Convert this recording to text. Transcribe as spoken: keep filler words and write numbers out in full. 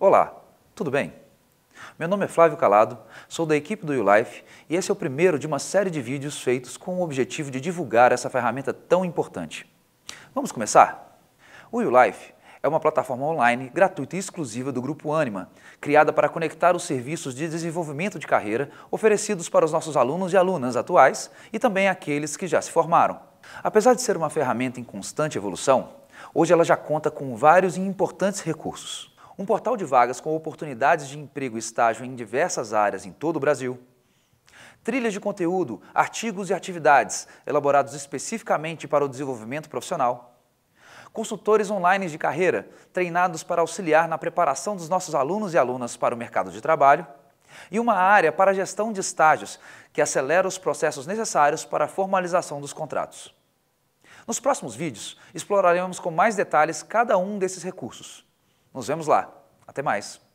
Olá, tudo bem? Meu nome é Flávio Calado, sou da equipe do YouLife e esse é o primeiro de uma série de vídeos feitos com o objetivo de divulgar essa ferramenta tão importante. Vamos começar? O YouLife é uma plataforma online gratuita e exclusiva do Grupo Ânima, criada para conectar os serviços de desenvolvimento de carreira oferecidos para os nossos alunos e alunas atuais e também aqueles que já se formaram. Apesar de ser uma ferramenta em constante evolução, hoje ela já conta com vários e importantes recursos. Um portal de vagas com oportunidades de emprego e estágio em diversas áreas em todo o Brasil. Trilhas de conteúdo, artigos e atividades elaborados especificamente para o desenvolvimento profissional. Consultores online de carreira, treinados para auxiliar na preparação dos nossos alunos e alunas para o mercado de trabalho. E uma área para a gestão de estágios, que acelera os processos necessários para a formalização dos contratos. Nos próximos vídeos, exploraremos com mais detalhes cada um desses recursos. Nos vemos lá. Até mais!